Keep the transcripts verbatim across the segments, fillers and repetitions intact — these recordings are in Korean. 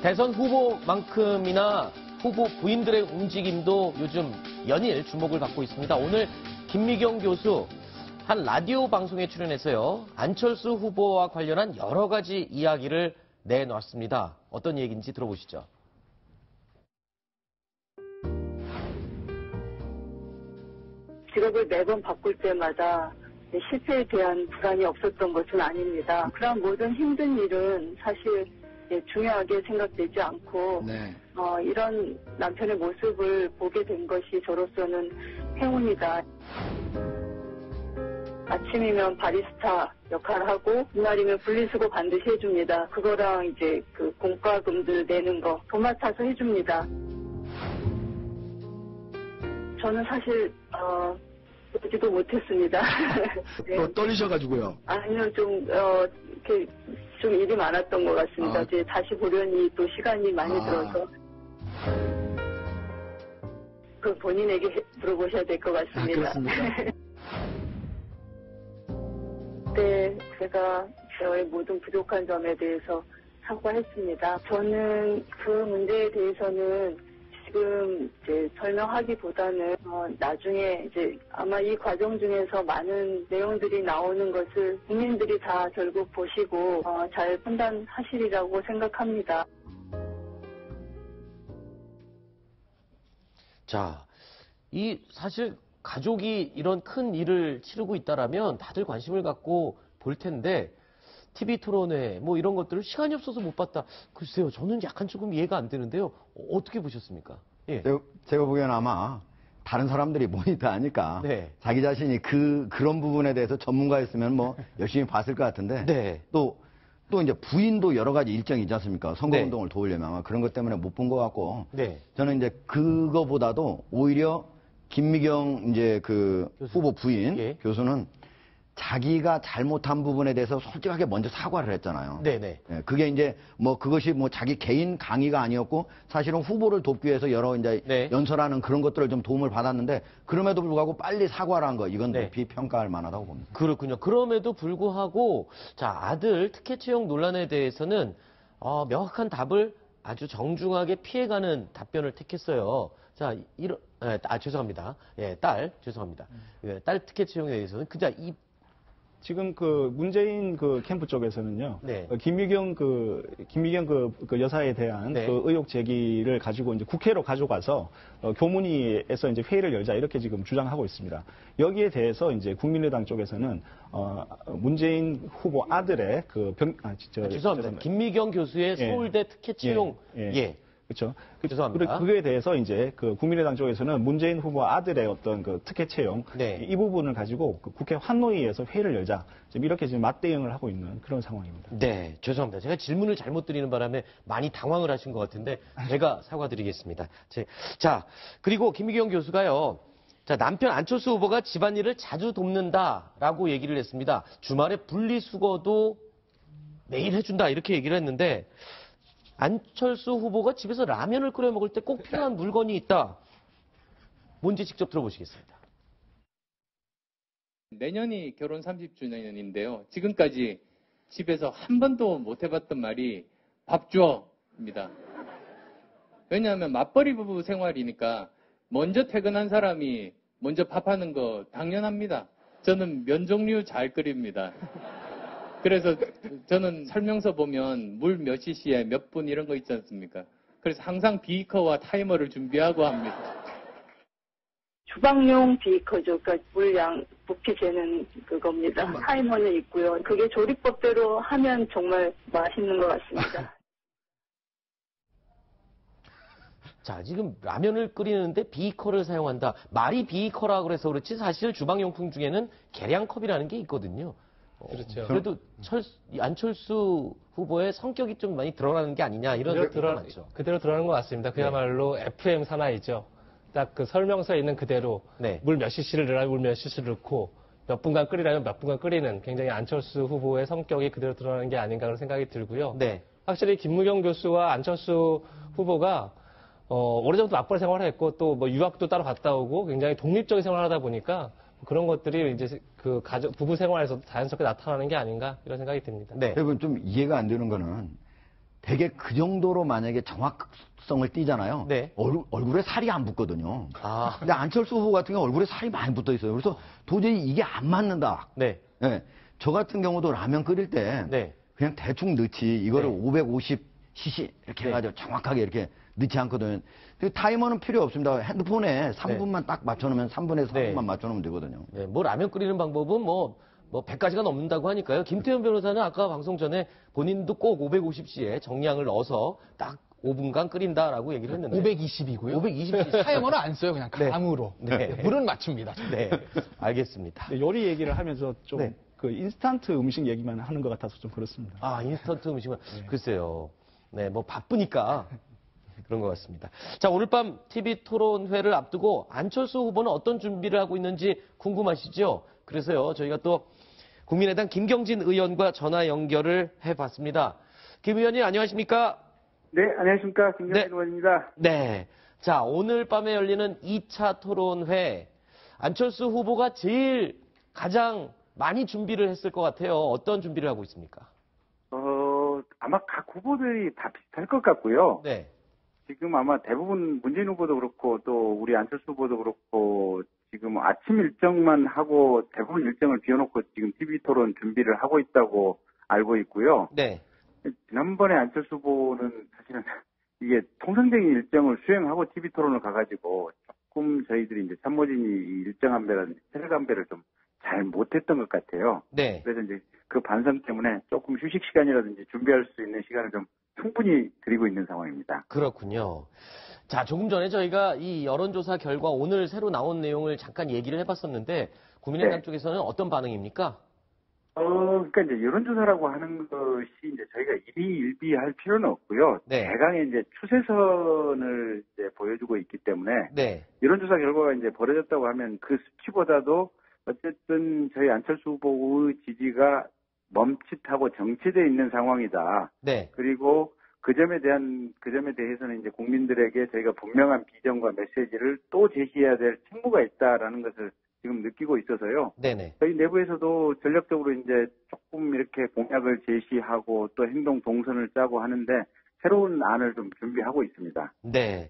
대선 후보만큼이나 후보 부인들의 움직임도 요즘 연일 주목을 받고 있습니다. 오늘 김미경 교수 한 라디오 방송에 출연해서요. 안철수 후보와 관련한 여러 가지 이야기를 내놨습니다. 어떤 얘기인지 들어보시죠. 직업을 매번 바꿀 때마다 실패에 대한 불안이 없었던 것은 아닙니다. 그런 모든 힘든 일은 사실 중요하게 생각되지 않고 네. 어, 이런 남편의 모습을 보게 된 것이 저로서는 행운이다. 아침이면 바리스타 역할을 하고 주말이면 분리수거 반드시 해줍니다. 그거랑 이제 그 공과금들 내는 거 도맡아서 해줍니다. 저는 사실 어, 보지도 못했습니다. 네. 또 떨리셔가지고요. 아니요, 좀 어, 이렇게 좀 일이 많았던 것 같습니다. 아. 이제 다시 보려니 또 시간이 많이 아. 들어서 그 본인에게 해, 물어보셔야 될 것 같습니다. 아, 그렇습니다. 네, 제가 저의 모든 부족한 점에 대해서 사과했습니다. 저는 그 문제에 대해서는 지금 이제 설명하기보다는 어, 나중에 이제 아마 이 과정 중에서 많은 내용들이 나오는 것을 국민들이 다 결국 보시고 어, 잘 판단하시리라고 생각합니다. 자, 이 사실 가족이 이런 큰 일을 치르고 있다라면 다들 관심을 갖고 볼 텐데 티비 토론회 뭐 이런 것들을 시간이 없어서 못 봤다. 글쎄요, 저는 약간 조금 이해가 안 되는데요. 어떻게 보셨습니까? 예. 제가, 제가 보기에는 아마 다른 사람들이 모니터 하니까 네. 자기 자신이 그 그런 부분에 대해서 전문가였으면 뭐 열심히 봤을 것 같은데 네. 또 또 이제 부인도 여러 가지 일정이 있지 않습니까? 선거 네. 운동을 도우려면 아마 그런 것 때문에 못 본 것 같고 네. 저는 이제 그거보다도 오히려 김미경 이제 그 교수. 후보 부인 예. 교수는 자기가 잘못한 부분에 대해서 솔직하게 먼저 사과를 했잖아요. 네네. 예, 그게 이제 뭐 그것이 뭐 자기 개인 강의가 아니었고 사실은 후보를 돕기 위해서 여러 이제 네. 연설하는 그런 것들을 좀 도움을 받았는데 그럼에도 불구하고 빨리 사과를 한 거 이건 네. 높이 평가할 만하다고 봅니다. 그렇군요. 그럼에도 불구하고 자 아들 특혜 채용 논란에 대해서는 어, 명확한 답을 아주 정중하게 피해가는 답변을 택했어요. 자 이런 예, 아 죄송합니다. 예, 딸 죄송합니다. 예, 딸 특혜 채용에 대해서는 그냥 이 지금 그 문재인 그 캠프 쪽에서는요. 네. 어, 김미경 그 김미경 그, 그 여사에 대한 네. 그 의혹 제기를 가지고 이제 국회로 가져가서 어, 교문위에서 이제 회의를 열자 이렇게 지금 주장하고 있습니다. 여기에 대해서 이제 국민의당 쪽에서는 어, 문재인 후보 아들의 그 병, 아, 저, 아, 죄송합니다. 김미경 교수의 예. 서울대 특혜 채용 예. 예. 예. 그렇죠. 죄송합니다. 그에 대해서 이제 그 국민의당 쪽에서는 문재인 후보 아들의 어떤 그 특혜 채용 네. 이 부분을 가지고 그 국회 환노위에서 회의를 열자 지금 이렇게 지금 맞대응을 하고 있는 그런 상황입니다. 네, 죄송합니다. 제가 질문을 잘못 드리는 바람에 많이 당황을 하신 것 같은데 제가 사과드리겠습니다. 제, 자, 그리고 김미경 교수가요. 자, 남편 안철수 후보가 집안일을 자주 돕는다라고 얘기를 했습니다. 주말에 분리수거도 매일 해준다 이렇게 얘기를 했는데 안철수 후보가 집에서 라면을 끓여 먹을 때 꼭 필요한 물건이 있다. 뭔지 직접 들어보시겠습니다. 내년이 결혼 삼십 주년인데요. 지금까지 집에서 한 번도 못 해봤던 말이 밥 주어입니다. 왜냐하면 맞벌이 부부 생활이니까 먼저 퇴근한 사람이 먼저 밥하는 거 당연합니다. 저는 면 종류 잘 끓입니다. 그래서 저는 설명서 보면 물 몇 씨씨에 몇 분 이런 거 있지 않습니까? 그래서 항상 비커와 타이머를 준비하고 합니다. 주방용 비커죠. 그러니까 물량 부피 재는 그겁니다. 타이머는 있고요. 그게 조리법대로 하면 정말 맛있는 것 같습니다. 자, 지금 라면을 끓이는데 비커를 사용한다. 말이 비커라 그래서 그렇지 사실 주방용품 중에는 계량컵이라는 게 있거든요. 그렇죠. 어, 그래도 철, 안철수 후보의 성격이 좀 많이 드러나는 게 아니냐 이런 그대로, 얘기가 드러, 많죠. 그대로 드러나는 것 같습니다. 그야말로 에프엠 사나이죠. 딱 그 설명서에 있는 그대로 네. 물 몇 cc를 넣으라면 물 몇 cc를 넣고 몇 분간 끓이라면 몇 분간 끓이는 굉장히 안철수 후보의 성격이 그대로 드러나는 게 아닌가 그런 생각이 들고요. 네. 확실히 김무경 교수와 안철수 후보가 어, 오래전부터 맞벌이 생활을 했고 또 뭐 유학도 따로 갔다 오고 굉장히 독립적인 생활을 하다 보니까 그런 것들이 이제 그 가족, 부부 생활에서도 자연스럽게 나타나는 게 아닌가 이런 생각이 듭니다. 네. 여러분 좀 이해가 안 되는 거는 되게 그 정도로 만약에 정확성을 띠잖아요. 네. 얼, 얼굴에 살이 안 붙거든요. 아. 근데 안철수 후보 같은 경우 얼굴에 살이 많이 붙어 있어요. 그래서 도저히 이게 안 맞는다. 네. 네. 저 같은 경우도 라면 끓일 때 네. 그냥 대충 넣지 이거를 네. 오백오십 씨씨 이렇게 네. 해가지고 정확하게 이렇게 넣지 않거든요. 그 타이머는 필요 없습니다. 핸드폰에 삼 분만 딱 맞춰놓으면 삼 분에서 네. 삼 분만 맞춰놓으면 되거든요. 네, 뭐 라면 끓이는 방법은 뭐, 뭐 백 가지가 넘는다고 하니까요. 김태현 변호사는 아까 방송 전에 본인도 꼭 오백오십 씨에 정량을 넣어서 딱 오 분간 끓인다라고 얘기를 했는데. 오백이십이고요. 오백이십 씨. 타이머는 안 써요. 그냥 네. 감으로. 네. 물은 맞춥니다. 네, 알겠습니다. 네, 요리 얘기를 하면서 좀 네. 그 인스턴트 음식 얘기만 하는 것 같아서 좀 그렇습니다. 아, 인스턴트 음식은 글쎄요. 네, 뭐 바쁘니까 그런 것 같습니다. 자, 오늘 밤 티비 토론회를 앞두고 안철수 후보는 어떤 준비를 하고 있는지 궁금하시죠? 그래서요, 저희가 또 국민의당 김경진 의원과 전화 연결을 해봤습니다. 김 의원님 안녕하십니까? 네, 안녕하십니까. 김경진 네. 의원입니다. 네. 자, 오늘 밤에 열리는 이 차 토론회. 안철수 후보가 제일 가장 많이 준비를 했을 것 같아요. 어떤 준비를 하고 있습니까? 어, 아마 각 후보들이 다 비슷할 것 같고요. 네. 지금 아마 대부분 문재인 후보도 그렇고 또 우리 안철수 후보도 그렇고 지금 아침 일정만 하고 대부분 일정을 비워놓고 지금 티비 토론 준비를 하고 있다고 알고 있고요. 네. 지난번에 안철수 후보는 사실은 이게 통상적인 일정을 수행하고 티비 토론을 가가지고 조금 저희들이 이제 참모진이 이 일정 안배라든지 체력 안배를 좀 잘 못했던 것 같아요. 네. 그래서 이제 그 반성 때문에 조금 휴식 시간이라든지 준비할 수 있는 시간을 좀 충분히 드리고 있는 상황입니다. 그렇군요. 자, 조금 전에 저희가 이 여론조사 결과 오늘 새로 나온 내용을 잠깐 얘기를 해봤었는데 국민의당 네. 쪽에서는 어떤 반응입니까? 어, 그러니까 이제 여론조사라고 하는 것이 이제 저희가 일희일비할 필요는 없고요. 네. 대강의 이제 추세선을 이제 보여주고 있기 때문에 네. 여론조사 결과가 이제 벌어졌다고 하면 그 수치보다도 어쨌든 저희 안철수 후보의 지지가 멈칫하고 정체되어 있는 상황이다. 네. 그리고 그 점에 대한, 그 점에 대해서는 이제 국민들에게 저희가 분명한 비전과 메시지를 또 제시해야 될 책무가 있다라는 것을 지금 느끼고 있어서요. 네네. 저희 내부에서도 전략적으로 이제 조금 이렇게 공약을 제시하고 또 행동 동선을 짜고 하는데 새로운 안을 좀 준비하고 있습니다. 네.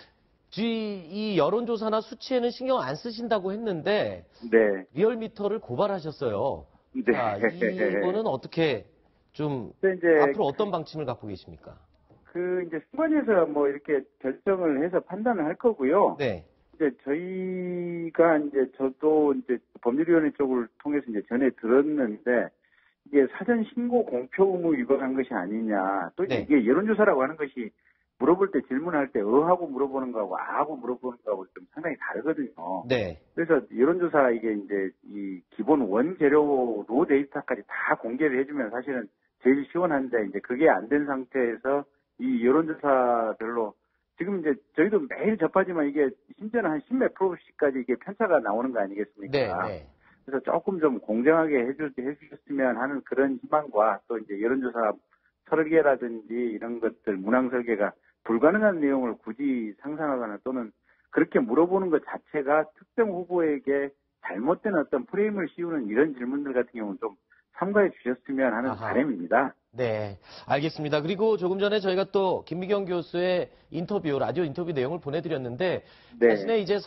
이 여론조사나 수치에는 신경 안 쓰신다고 했는데 네. 리얼미터를 고발하셨어요. 네. 자, 이거는 어떻게 좀 근데 이제 앞으로 어떤 방침을 갖고 계십니까? 그 이제 승관위에서 뭐 이렇게 결정을 해서 판단을 할 거고요. 네. 이제 저희가 이제 저도 이제 법률위원회 쪽을 통해서 이제 전에 들었는데 이게 사전 신고 공표 의무 위반한 것이 아니냐. 또 네. 이게 여론조사라고 하는 것이 물어볼 때 질문할 때 어하고 물어보는 거하고 아하고 물어보는 거하고 좀 상당히 다르거든요. 네. 그래서 여론조사 이게 이제 이 기본 원재료 로 데이터까지 다 공개를 해주면 사실은 제일 시원한데 이제 그게 안 된 상태에서 이 여론조사별로 지금 이제 저희도 매일 접하지만 이게 심지어는 한 십몇 프로씩까지 이게 편차가 나오는 거 아니겠습니까? 네. 네. 그래서 조금 좀 공정하게 해줄, 해주셨으면 하는 그런 희망과 또 이제 여론조사 설계라든지 이런 것들 문항 설계가 불가능한 내용을 굳이 상상하거나 또는 그렇게 물어보는 것 자체가 특정 후보에게 잘못된 어떤 프레임을 씌우는 이런 질문들 같은 경우는 좀 삼가해 주셨으면 하는 아하. 바람입니다. 네, 알겠습니다. 그리고 조금 전에 저희가 또 김미경 교수의 인터뷰, 라디오 인터뷰 내용을 보내드렸는데 네. 자신의 이제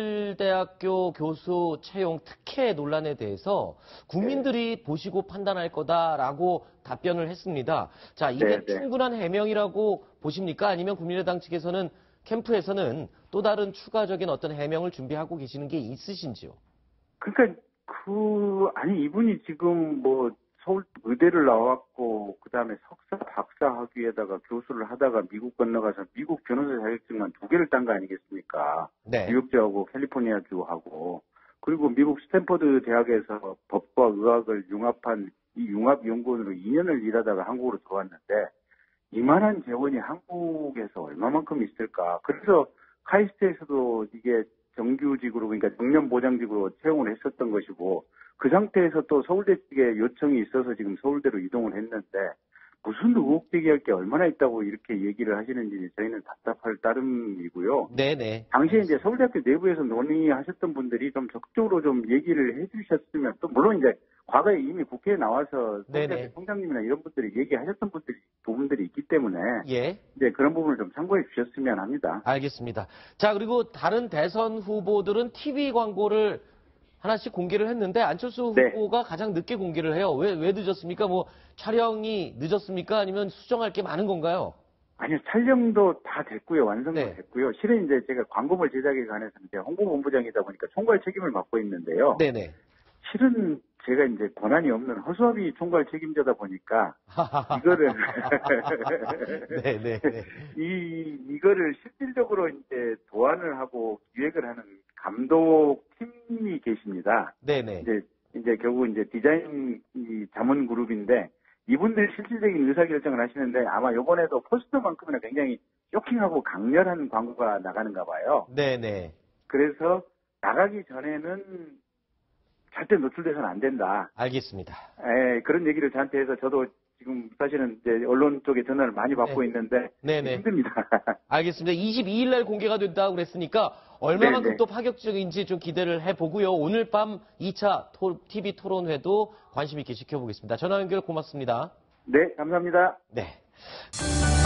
서울대학교 교수 채용 특혜 논란에 대해서 국민들이 네. 보시고 판단할 거다라고 답변을 했습니다. 자, 이게 네, 네. 충분한 해명이라고 보십니까? 아니면 국민의당 측에서는 캠프에서는 또 다른 추가적인 어떤 해명을 준비하고 계시는 게 있으신지요? 그러니까 그 아니 이분이 지금 뭐 서울 의대를 나왔고 그 다음에 석사 박사 학위에다가 교수를 하다가 미국 건너가서 미국 변호사 자격증만 두 개를 딴 거 아니겠습니까? 네. 뉴욕주하고 캘리포니아주하고 그리고 미국 스탠퍼드 대학에서 법과 의학을 융합한 이 융합연구원으로 이 년을 일하다가 한국으로 들어왔는데 이만한 재원이 한국에서 얼마만큼 있을까? 그래서 카이스트에서도 이게 정규직으로 그러니까 정년보장직으로 채용을 했었던 것이고 그 상태에서 또 서울대 측에 요청이 있어서 지금 서울대로 이동을 했는데 무슨 의혹 제기할 게 얼마나 있다고 이렇게 얘기를 하시는지 저희는 답답할 따름이고요. 네네. 당시에 이제 서울대학교 내부에서 논의하셨던 분들이 좀 적극적으로 좀 얘기를 해주셨으면 또 물론 이제 과거에 이미 국회에 나와서 네네. 서울대학교 총장님이나 이런 분들이 얘기하셨던 분들이 부분들이 있기 때문에 예. 이제 그런 부분을 좀 참고해 주셨으면 합니다. 알겠습니다. 자, 그리고 다른 대선 후보들은 티비 광고를 하나씩 공개를 했는데 안철수 네. 후보가 가장 늦게 공개를 해요. 왜, 왜 늦었습니까? 뭐 촬영이 늦었습니까? 아니면 수정할 게 많은 건가요? 아니요, 촬영도 다 됐고요. 완성도 네. 됐고요. 실은 이제 제가 광고물 제작에 관해서 이제 홍보본부장이다 보니까 총괄 책임을 맡고 있는데요. 네네. 실은 제가 이제 권한이 없는 허수아비 총괄 책임자다 보니까 이거를 네네. 이 이거를 실질적으로 이제 도안을 하고 기획을 하는 감독팀이 계십니다. 네네. 이제 이제 결국 이제 디자인 이 자문 그룹인데 이분들이 실질적인 의사결정을 하시는데 아마 이번에도 포스터만큼이나 굉장히 쇼킹하고 강렬한 광고가 나가는가 봐요. 네네. 그래서 나가기 전에는 절대 노출돼서는 안 된다. 알겠습니다. 에, 그런 얘기를 저한테 해서 저도 지금 사실은 이제 언론 쪽에 전화를 많이 받고 네. 있는데 네네. 힘듭니다. 알겠습니다. 이십이 일 날 공개가 된다고 그랬으니까 얼마만큼 네네. 또 파격적인지 좀 기대를 해보고요. 오늘 밤 이 차 티비 토론회도 관심 있게 지켜보겠습니다. 전화 연결 고맙습니다. 네, 감사합니다. 네.